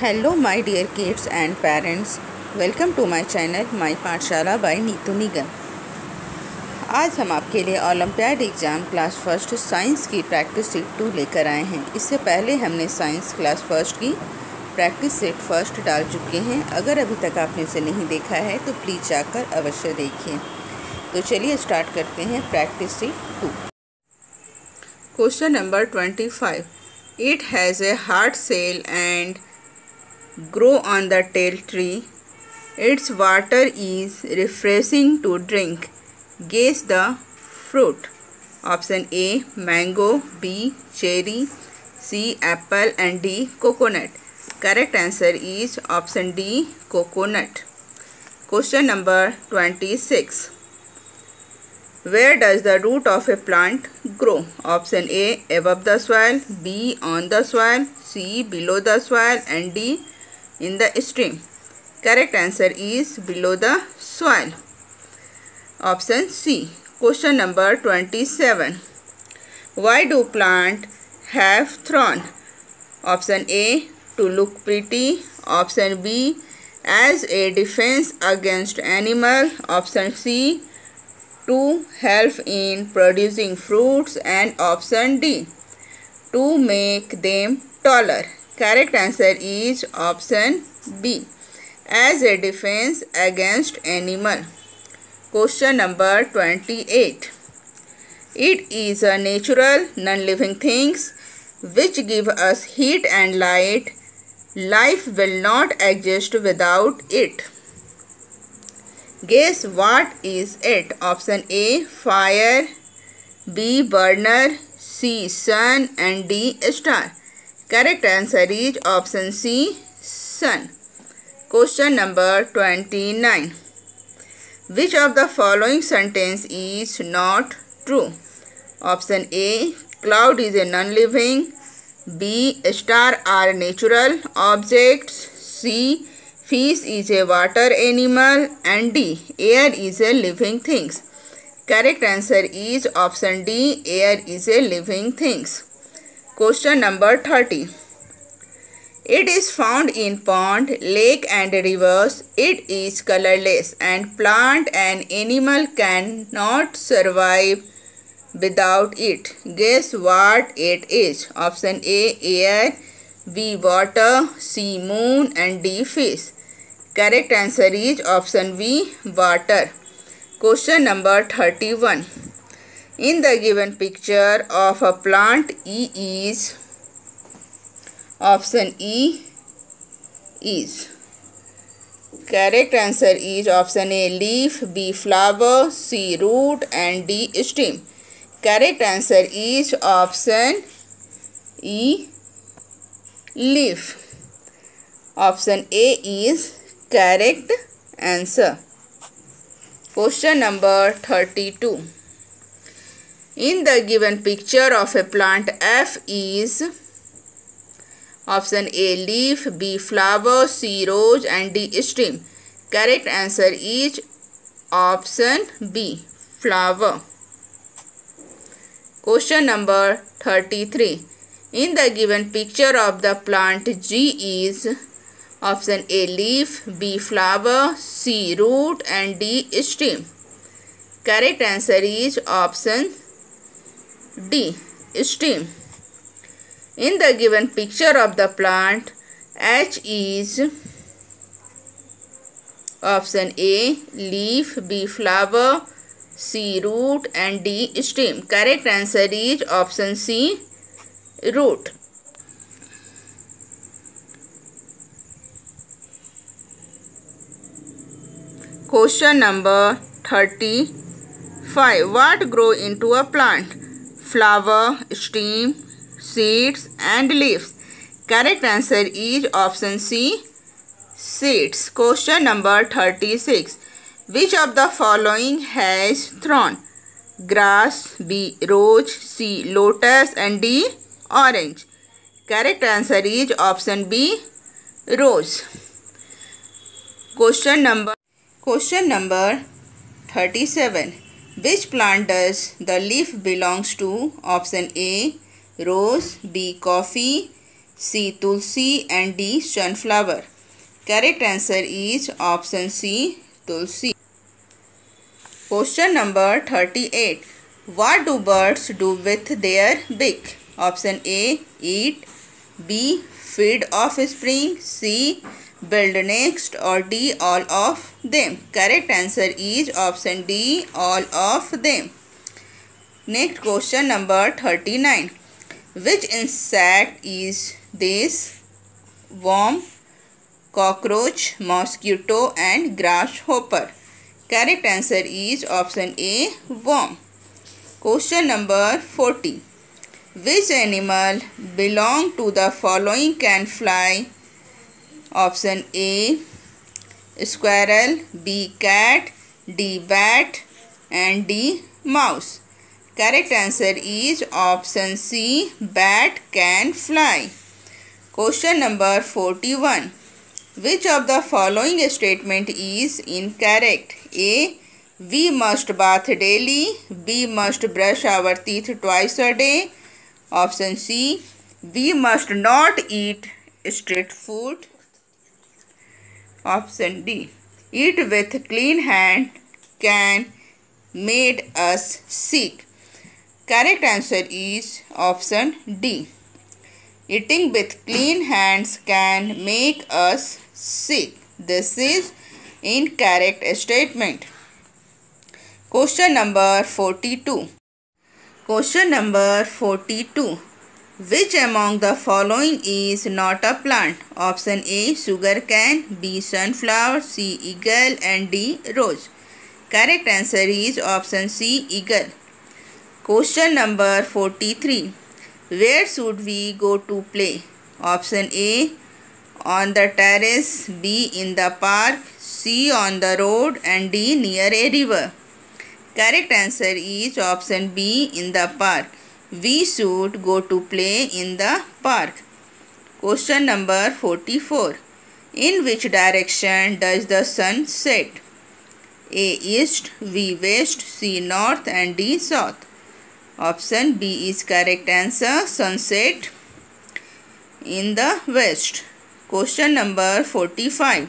Hello my dear kids and parents, welcome to my channel My पाठशाला by Neetu निगम। आज हम आपके लिए olympiad exam class first science की प्रैक्टिस सेट 2 लेकर आए हैं। इससे पहले हमने साइंस क्लास फर्स्ट की प्रैक्टिस सेट फर्स्ट डाल चुके हैं। अगर अभी तक आपने इसे नहीं देखा है तो प्लीज़ जाकर अवश्य देखिए। तो चलिए स्टार्ट करते हैं practice set 2। Question number 25। It has a hard shell and grow on the tall tree. Its water is refreshing to drink. Guess the fruit. Option A mango, B cherry, C apple and D coconut. Correct answer is option D coconut. Question number 26. Where does the root of a plant grow? Option A above the soil, B on the soil, C below the soil and D in the stream. Correct answer is below the soil. Option C. Question number 27. Why do plants have thorns? Option A to look pretty. Option B as a defense against animal. Option C to help in producing fruits, and option D to make them taller. Correct answer is option B as a defense against animal. Question number 28. It is a natural non-living things which give us heat and light. Life will not exist without it. Guess what is it? Option A fire, B burner, C sun and D star. Correct answer is option C sun. Question number 29. Which of the following sentence is not true? Option A cloud is a non-living, B star are natural objects, C fish is a water animal and D air is a living things. Correct answer is option D air is a living things. Question number 30. It is found in pond, lake and rivers. It is colorless and plant and animal cannot survive without it. Guess what it is? Option A air, B water, C moon and D fish. Correct answer is option B water. Question number 31. In the given picture of a plant, E is option E is. Correct answer is option A leaf, B flower, C root and D stem. Correct answer is option E leaf. Option A is correct answer. Question number 32. In the given picture of a plant, F is option A leaf, B flower, C rose and D stem. Correct answer is option B flower. Question number 33. In the given picture of the plant, G is option A leaf, B flower, C root and D stem. Correct answer is option D stem. In the given picture of the plant, H is option A leaf, B flower, C root and D stem. Correct answer is option C root. Question number 35. What grow into a plant? Flower, stem, seeds and leaves. Correct answer is option C seeds. Question number 36. Which of the following has thorn? Grass, B rose, C lotus and D orange. Correct answer is option B rose. Question number 37. Which plant does the leaf belongs to? Option A rose, B coffee, C. Tulsi, and D. Sunflower. Correct answer is option C. Tulsi. Question number 38. What do birds do with their beak? Option A. Eat. B. Feed offspring. C. Build nest. Or D. All of them. Correct answer is option D. All of them. Next question number 39. Which insect is this? Worm, cockroach, mosquito, and grasshopper. Correct answer is option A. Worm. Question number 40. Which animal belong to the following can fly? Option A. Squirrel, B. Cat, D. Bat, and D. Mouse. Correct answer is option C. Bat can fly. Question number 41. Which of the following statement is incorrect? A. We must bath daily. B. Must brush our teeth twice a day. Option C. We must not eat street food. Option D. Eat with clean hand can make us sick. Correct answer is option D. Eating with clean hands can make us sick. This is incorrect statement. Question number 42. Question number 42. Which among the following is not a plant? Option A. Sugarcane, B. Sunflower, C. Eagle, and D. Rose. Correct answer is option C. Eagle. Question number 43. Where should we go to play? Option A. On the terrace, B. In the park, C. On the road, and D. Near a river. Correct answer is option B. In the park. We should go to play in the park. Question number 44. In which direction does the sun set? A. East, B. West, C. North, and D. South. Option B is correct answer. Sunset in the west. Question number 45.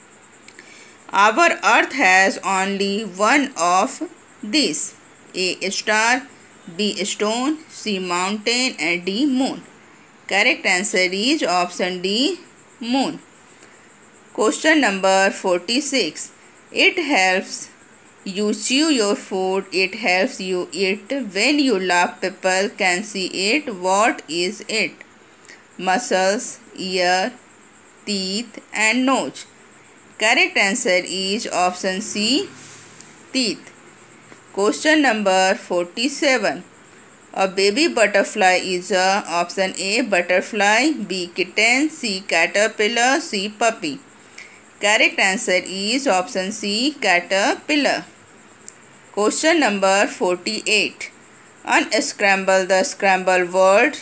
Our earth has only one of these. A. Star, B. Stone, C. Mountain, and D. Moon. Correct answer is option D. Moon. Question number 46. It helps you chew your food. It helps you eat. When you laugh, people can see it. What is it? Muscles, ear, teeth, and nose. Correct answer is option C. Teeth. Question number 47. A baby butterfly is a option A. Butterfly, B. Kitten, C. Caterpillar, C. Puppy. Correct answer is option C. Caterpillar. Question number 48. Unscramble the scrambled word.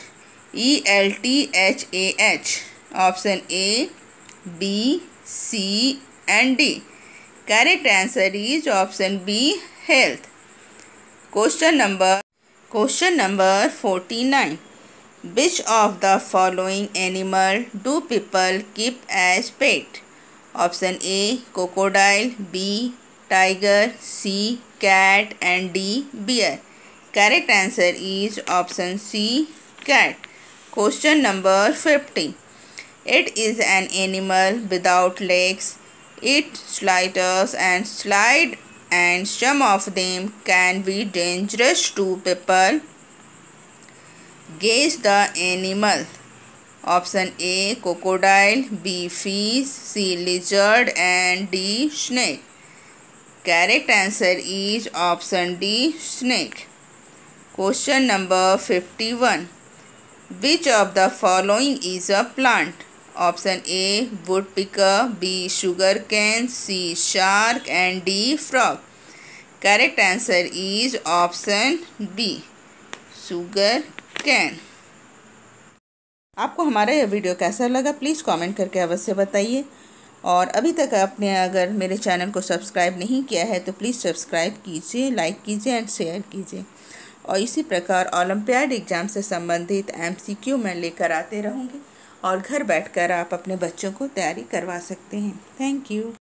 ELTHAH. Option A, B, C, and D. Correct answer is option B. Health. Question number 49. Which of the following animal do people keep as pet? Option A. Crocodile, B. Tiger, C. Cat, and D. Bear. Correct answer is option C. Cat. Question number 50. It is an animal without legs. It slithers and slides, and some of them can be dangerous to people. Guess the animal. Option A. Crocodile, B. Fish, C. Lizard, and D. Snake. Correct answer is option D. Snake. Question number 51. Which of the following is a plant? Option A. Woodpecker, B. Sugarcane, C. Shark, and D. Frog. Correct answer is option B. Sugarcane. आपको हमारा यह video कैसा लगा please comment करके अवश्य बताइए। और अभी तक आपने अगर मेरे चैनल को सब्सक्राइब नहीं किया है तो प्लीज़ सब्सक्राइब कीजिए, लाइक कीजिए एंड शेयर कीजिए। और इसी प्रकार ओलंपियाड एग्ज़ाम से संबंधित MCQ मैं लेकर आते रहूँगी। और घर बैठकर आप अपने बच्चों को तैयारी करवा सकते हैं। Thank you.